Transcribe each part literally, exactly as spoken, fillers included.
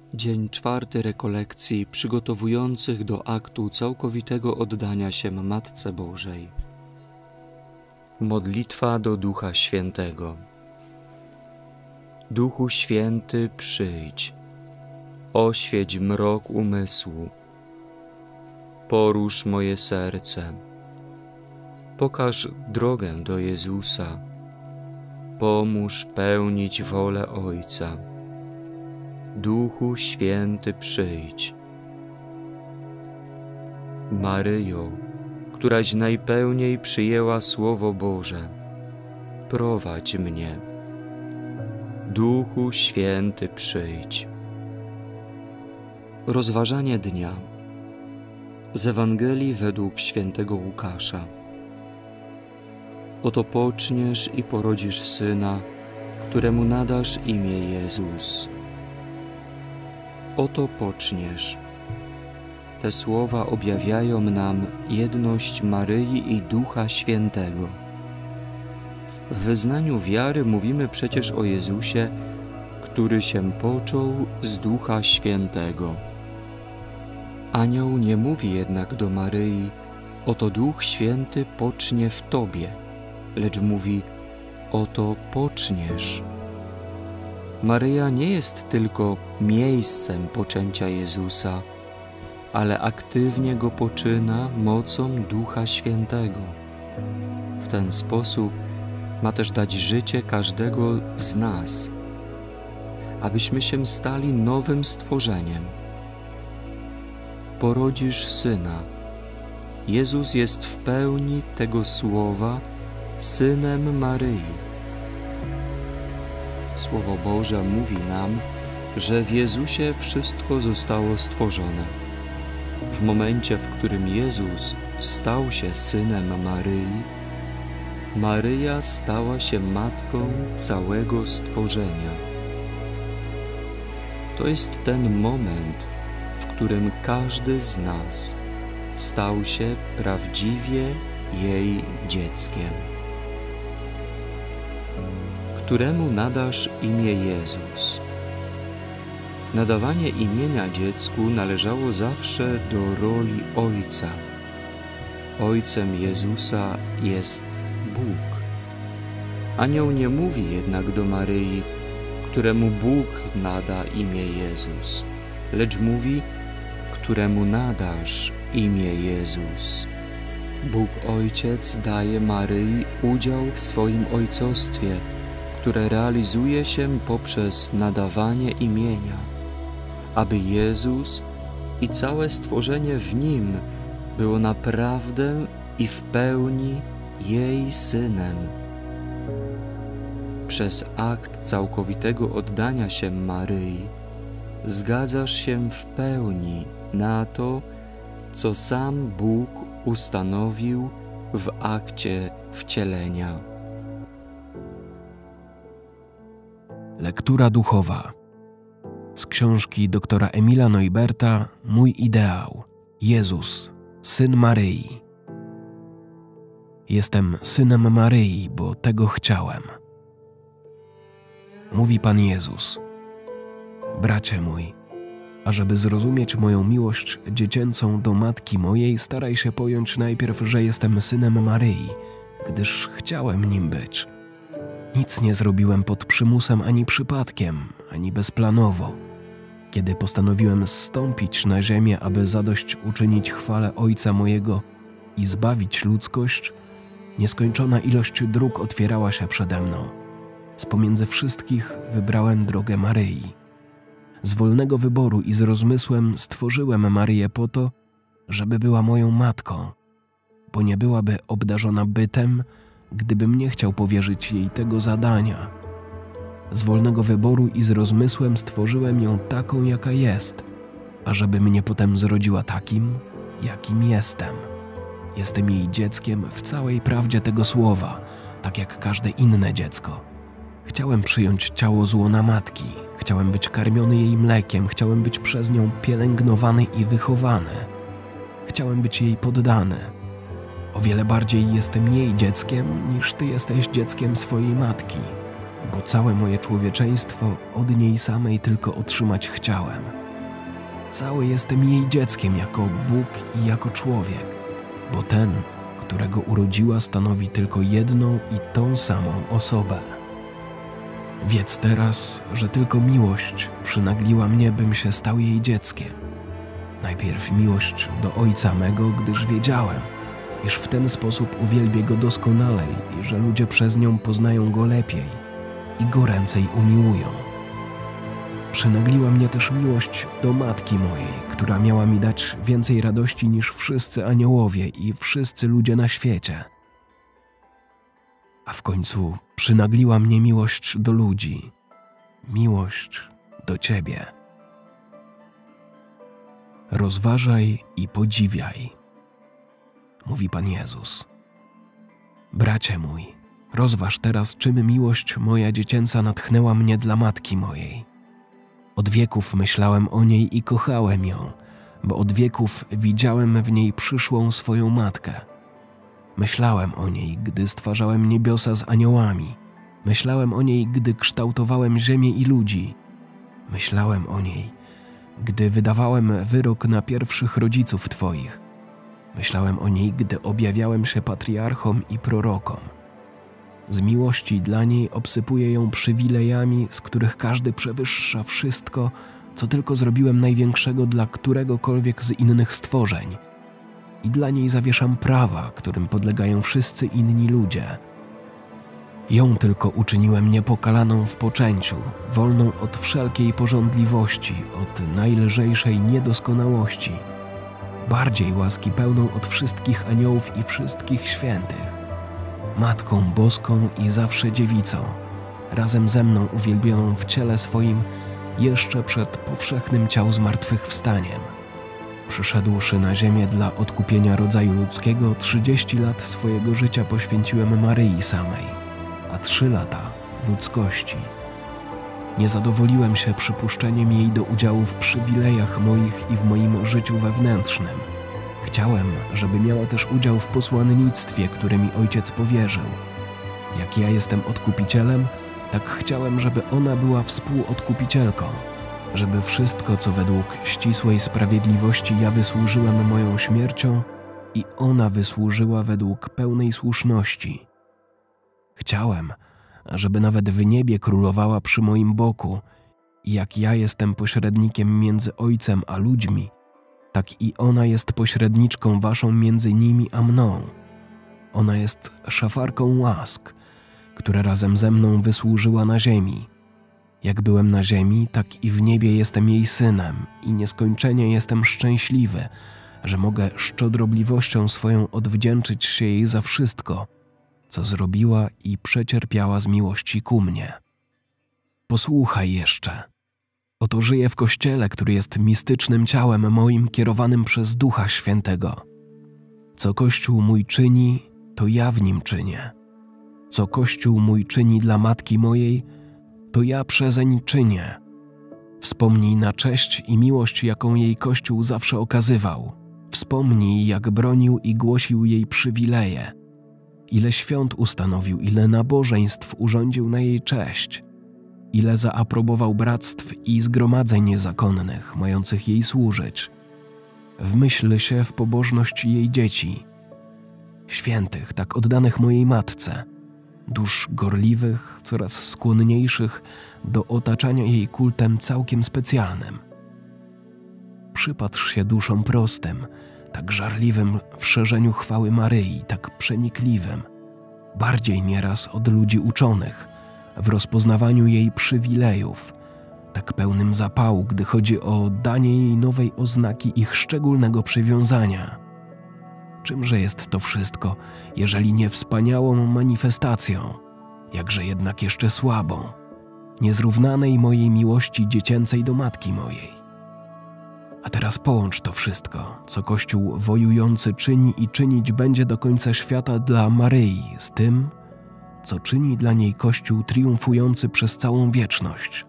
Dzień czwarty rekolekcji przygotowujących do aktu całkowitego oddania się Matce Bożej. Modlitwa do Ducha Świętego. Duchu Święty, przyjdź, oświeć mrok umysłu, porusz moje serce, pokaż drogę do Jezusa, pomóż pełnić wolę Ojca. Duchu Święty, przyjdź. Maryjo, któraś najpełniej przyjęła Słowo Boże, prowadź mnie. Duchu Święty, przyjdź. Rozważanie dnia z Ewangelii według świętego Łukasza. Oto poczniesz i porodzisz syna, któremu nadasz imię Jezus. Oto poczniesz. Te słowa objawiają nam jedność Maryi i Ducha Świętego. W wyznaniu wiary mówimy przecież o Jezusie, który się począł z Ducha Świętego. Anioł nie mówi jednak do Maryi: oto Duch Święty pocznie w Tobie, lecz mówi: oto poczniesz. Maryja nie jest tylko miejscem poczęcia Jezusa, ale aktywnie go poczyna mocą Ducha Świętego. W ten sposób ma też dać życie każdego z nas, abyśmy się stali nowym stworzeniem. Porodzisz syna. Jezus jest w pełni tego słowa synem Maryi. Słowo Boże mówi nam, że w Jezusie wszystko zostało stworzone. W momencie, w którym Jezus stał się synem Maryi, Maryja stała się matką całego stworzenia. To jest ten moment, w którym każdy z nas stał się prawdziwie jej dzieckiem. Któremu nadasz imię Jezus. Nadawanie imienia dziecku należało zawsze do roli Ojca. Ojcem Jezusa jest Bóg. Anioł nie mówi jednak do Maryi, któremu Bóg nada imię Jezus, lecz mówi, któremu nadasz imię Jezus. Bóg Ojciec daje Maryi udział w swoim ojcostwie, które realizuje się poprzez nadawanie imienia, aby Jezus i całe stworzenie w Nim było naprawdę i w pełni jej Synem. Przez akt całkowitego oddania się Maryi zgadzasz się w pełni na to, co sam Bóg ustanowił w akcie wcielenia. Lektura duchowa z książki doktora Emila Neuberta Mój ideał. Jezus, syn Maryi. Jestem synem Maryi, bo tego chciałem. Mówi Pan Jezus: bracie mój, ażeby zrozumieć moją miłość dziecięcą do matki mojej, staraj się pojąć najpierw, że jestem synem Maryi, gdyż chciałem nim być. Nic nie zrobiłem pod przymusem ani przypadkiem, ani bezplanowo. Kiedy postanowiłem zstąpić na ziemię, aby zadość uczynić chwale Ojca mojego i zbawić ludzkość, nieskończona ilość dróg otwierała się przede mną. Z pomiędzy wszystkich wybrałem drogę Maryi. Z wolnego wyboru i z rozmysłem stworzyłem Maryję po to, żeby była moją matką, bo nie byłaby obdarzona bytem, gdybym nie chciał powierzyć jej tego zadania. Z wolnego wyboru i z rozmysłem stworzyłem ją taką, jaka jest, ażeby mnie potem zrodziła takim, jakim jestem. Jestem jej dzieckiem w całej prawdzie tego słowa, tak jak każde inne dziecko. Chciałem przyjąć ciało z łona matki, chciałem być karmiony jej mlekiem, chciałem być przez nią pielęgnowany i wychowany. Chciałem być jej poddany. O wiele bardziej jestem jej dzieckiem, niż ty jesteś dzieckiem swojej matki, bo całe moje człowieczeństwo od niej samej tylko otrzymać chciałem. Cały jestem jej dzieckiem jako Bóg i jako człowiek, bo ten, którego urodziła, stanowi tylko jedną i tą samą osobę. Wiedz teraz, że tylko miłość przynagliła mnie, bym się stał jej dzieckiem. Najpierw miłość do Ojca mego, gdyż wiedziałem, iż w ten sposób uwielbię Go doskonalej i że ludzie przez nią poznają Go lepiej i goręcej umiłują. Przynagliła mnie też miłość do Matki mojej, która miała mi dać więcej radości niż wszyscy aniołowie i wszyscy ludzie na świecie. A w końcu przynagliła mnie miłość do ludzi, miłość do Ciebie. Rozważaj i podziwiaj, mówi Pan Jezus. Bracie mój, rozważ teraz, czym miłość moja dziecięca natchnęła mnie dla Matki mojej. Od wieków myślałem o niej i kochałem ją, bo od wieków widziałem w niej przyszłą swoją Matkę. Myślałem o niej, gdy stwarzałem niebiosa z aniołami. Myślałem o niej, gdy kształtowałem ziemię i ludzi. Myślałem o niej, gdy wydawałem wyrok na pierwszych rodziców Twoich. Myślałem o niej, gdy objawiałem się patriarchom i prorokom. Z miłości dla niej obsypuję ją przywilejami, z których każdy przewyższa wszystko, co tylko zrobiłem największego dla któregokolwiek z innych stworzeń. I dla niej zawieszam prawa, którym podlegają wszyscy inni ludzie. Ją tylko uczyniłem niepokalaną w poczęciu, wolną od wszelkiej pożądliwości, od najlżejszej niedoskonałości, bardziej łaski pełną od wszystkich aniołów i wszystkich świętych. Matką boską i zawsze dziewicą, razem ze mną uwielbioną w ciele swoim jeszcze przed powszechnym ciał zmartwychwstaniem. Przyszedłszy na ziemię dla odkupienia rodzaju ludzkiego, trzydzieści lat swojego życia poświęciłem Maryi samej, a trzy lata ludzkości. Nie zadowoliłem się przypuszczeniem jej do udziału w przywilejach moich i w moim życiu wewnętrznym. Chciałem, żeby miała też udział w posłannictwie, które mi Ojciec powierzył. Jak ja jestem odkupicielem, tak chciałem, żeby ona była współodkupicielką, żeby wszystko, co według ścisłej sprawiedliwości ja wysłużyłem moją śmiercią, i ona wysłużyła według pełnej słuszności. Chciałem, żeby nawet w niebie królowała przy moim boku i jak ja jestem pośrednikiem między Ojcem a ludźmi, tak i ona jest pośredniczką waszą między nimi a mną. Ona jest szafarką łask, która razem ze mną wysłużyła na ziemi. Jak byłem na ziemi, tak i w niebie jestem jej synem i nieskończenie jestem szczęśliwy, że mogę szczodrobliwością swoją odwdzięczyć się jej za wszystko, co zrobiła i przecierpiała z miłości ku mnie. Posłuchaj jeszcze. Oto żyję w Kościele, który jest mistycznym ciałem moim kierowanym przez Ducha Świętego. Co Kościół mój czyni, to ja w nim czynię. Co Kościół mój czyni dla Matki mojej, to ja przezeń czynię. Wspomnij na cześć i miłość, jaką jej Kościół zawsze okazywał. Wspomnij, jak bronił i głosił jej przywileje. Ile świąt ustanowił, ile nabożeństw urządził na jej cześć. Ile zaaprobował bractw i zgromadzeń zakonnych, mających jej służyć. Wmyśl się w pobożność jej dzieci, świętych, tak oddanych mojej Matce, dusz gorliwych, coraz skłonniejszych do otaczania jej kultem całkiem specjalnym. Przypatrz się duszom prostym, tak żarliwym w szerzeniu chwały Maryi, tak przenikliwym, bardziej nieraz od ludzi uczonych, w rozpoznawaniu jej przywilejów, tak pełnym zapału, gdy chodzi o danie jej nowej oznaki ich szczególnego przywiązania. Czymże jest to wszystko, jeżeli nie wspaniałą manifestacją, jakże jednak jeszcze słabą, niezrównanej mojej miłości dziecięcej do Matki mojej. A teraz połącz to wszystko, co Kościół wojujący czyni i czynić będzie do końca świata dla Maryi, z tym, co czyni dla niej Kościół triumfujący przez całą wieczność.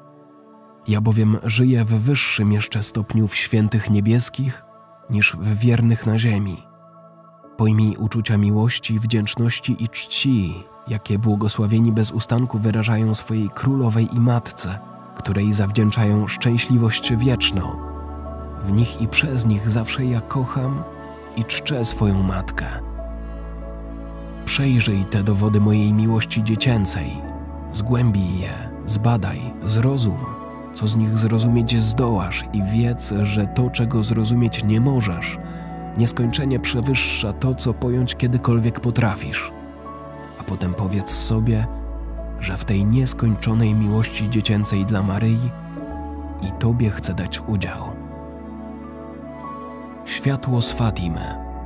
Ja bowiem żyję w wyższym jeszcze stopniu w świętych niebieskich niż w wiernych na ziemi. Pojmij uczucia miłości, wdzięczności i czci, jakie błogosławieni bez ustanku wyrażają swojej królowej i matce, której zawdzięczają szczęśliwość wieczną. W nich i przez nich zawsze ja kocham i czczę swoją matkę. Przejrzyj te dowody mojej miłości dziecięcej, zgłębij je, zbadaj, zrozum, co z nich zrozumieć zdołasz i wiedz, że to, czego zrozumieć nie możesz, nieskończenie przewyższa to, co pojąć kiedykolwiek potrafisz. A potem powiedz sobie, że w tej nieskończonej miłości dziecięcej dla Maryi i Tobie chcę dać udział. Światło z Fatimy.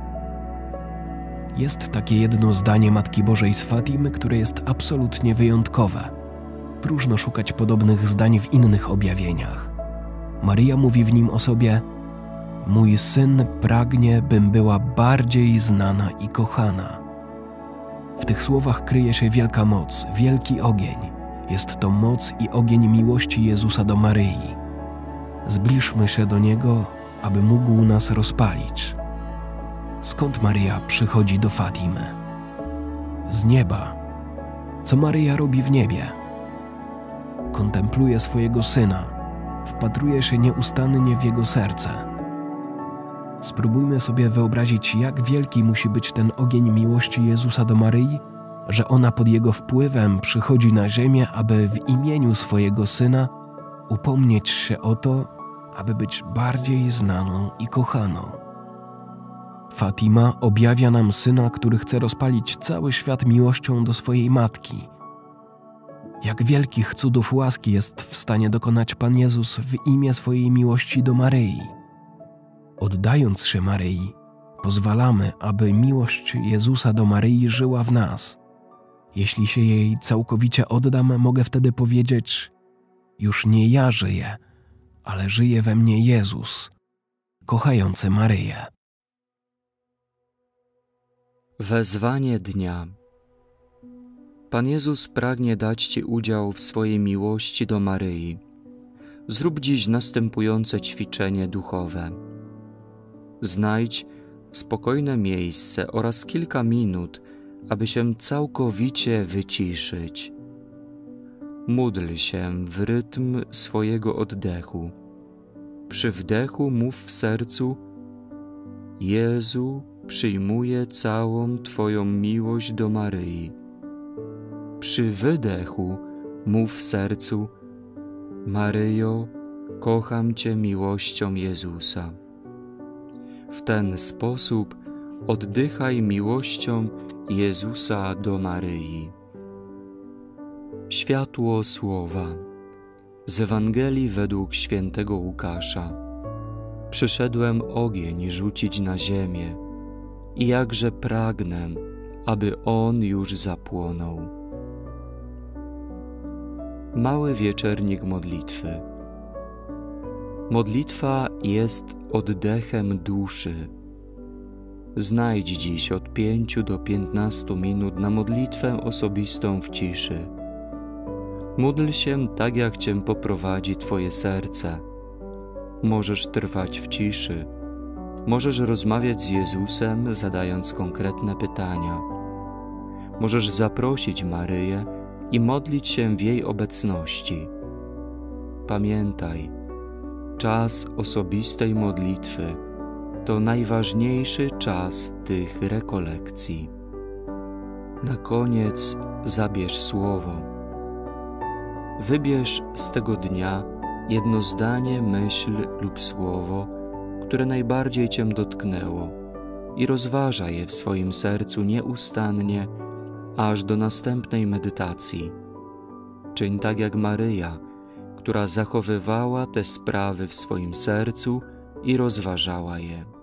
Jest takie jedno zdanie Matki Bożej z Fatimy, które jest absolutnie wyjątkowe. Próżno szukać podobnych zdań w innych objawieniach. Maryja mówi w nim o sobie: mój syn pragnie, bym była bardziej znana i kochana. W tych słowach kryje się wielka moc, wielki ogień. Jest to moc i ogień miłości Jezusa do Maryi. Zbliżmy się do Niego, aby mógł nas rozpalić. Skąd Maryja przychodzi do Fatimy? Z nieba. Co Maryja robi w niebie? Kontempluje swojego Syna, wpatruje się nieustannie w Jego serce. Spróbujmy sobie wyobrazić, jak wielki musi być ten ogień miłości Jezusa do Maryi, że ona pod Jego wpływem przychodzi na ziemię, aby w imieniu swojego Syna upomnieć się o to, aby być bardziej znaną i kochaną. Fatima objawia nam Syna, który chce rozpalić cały świat miłością do swojej Matki. Jak wielkich cudów łaski jest w stanie dokonać Pan Jezus w imię swojej miłości do Maryi. Oddając się Maryi, pozwalamy, aby miłość Jezusa do Maryi żyła w nas. Jeśli się jej całkowicie oddam, mogę wtedy powiedzieć: już nie ja żyję, ale żyje we mnie Jezus, kochający Maryję. Wezwanie dnia. Pan Jezus pragnie dać Ci udział w swojej miłości do Maryi. Zrób dziś następujące ćwiczenie duchowe. Znajdź spokojne miejsce oraz kilka minut, aby się całkowicie wyciszyć. Módl się w rytm swojego oddechu. Przy wdechu mów w sercu: Jezu, przyjmuję całą Twoją miłość do Maryi. Przy wydechu mów w sercu: Maryjo, kocham Cię miłością Jezusa. W ten sposób oddychaj miłością Jezusa do Maryi. Światło słowa. Z Ewangelii według świętego Łukasza. Przyszedłem ogień rzucić na ziemię i jakże pragnę, aby on już zapłonął. Mały wieczernik modlitwy. Modlitwa jest oddechem duszy. Znajdź dziś od pięciu do piętnastu minut na modlitwę osobistą w ciszy. Módl się tak, jak Cię poprowadzi Twoje serce. Możesz trwać w ciszy. Możesz rozmawiać z Jezusem, zadając konkretne pytania. Możesz zaprosić Maryję i modlić się w jej obecności. Pamiętaj, czas osobistej modlitwy to najważniejszy czas tych rekolekcji. Na koniec zabierz słowo. Wybierz z tego dnia jedno zdanie, myśl lub słowo, które najbardziej Cię dotknęło i rozważaj je w swoim sercu nieustannie, aż do następnej medytacji. Czyń tak jak Maryja, która zachowywała te sprawy w swoim sercu i rozważała je.